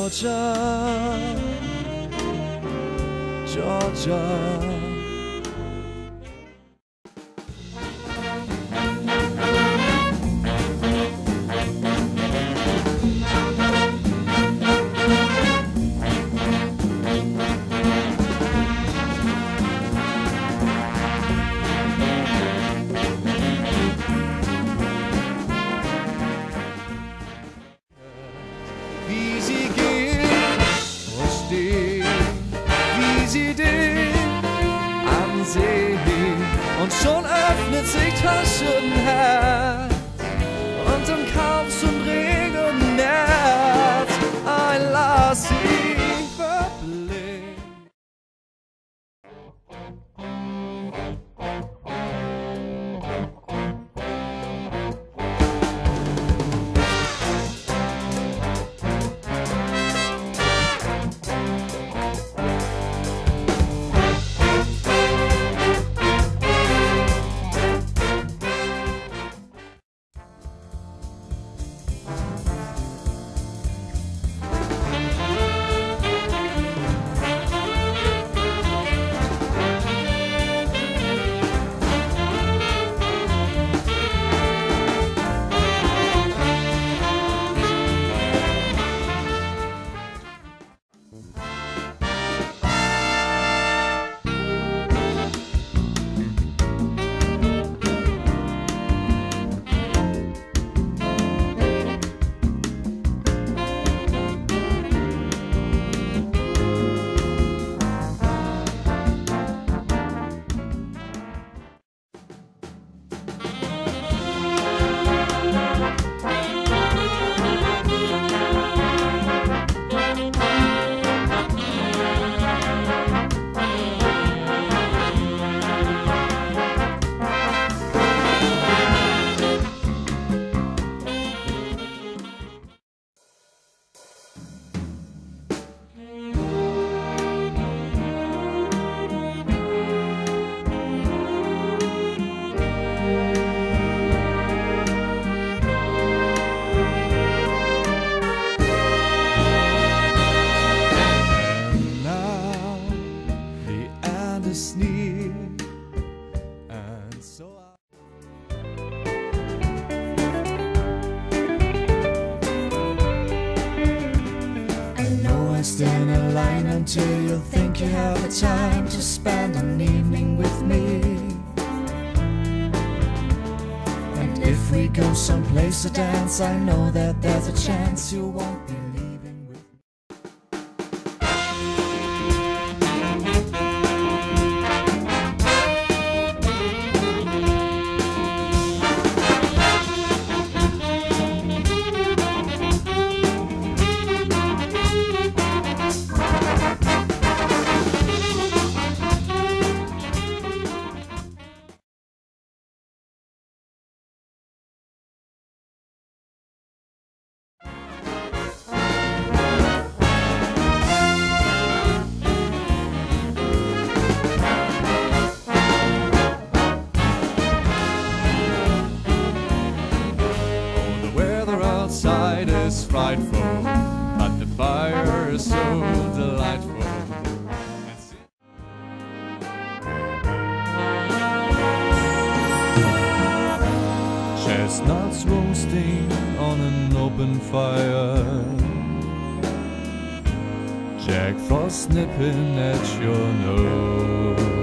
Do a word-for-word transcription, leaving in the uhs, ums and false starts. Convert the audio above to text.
Georgia, Georgia. Wie sie geht und steht, wie sie dich ansieht, und schon öffnet sich das Taschenherz und im Chaos und Regen März ein Lass sie verblind. Near, and so I know I stand in line until you think you have the time to spend an evening with me. And if we go someplace to dance, I know that there's a chance you won't be leaving with me. Outside is frightful, but the fire is so delightful. Chestnuts roasting on an open fire, Jack Frost nipping at your nose.